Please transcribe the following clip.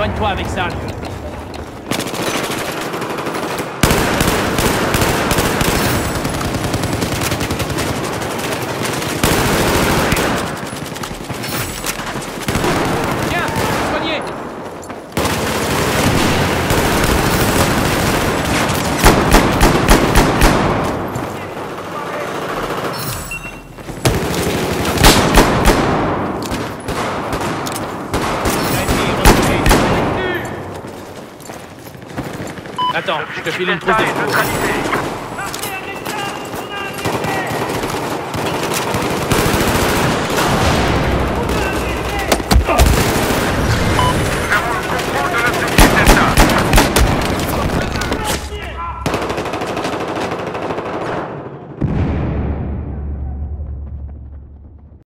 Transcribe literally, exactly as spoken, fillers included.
Soigne-toi avec ça. Tiens, soignez. Attends, je te file une trousse de secours.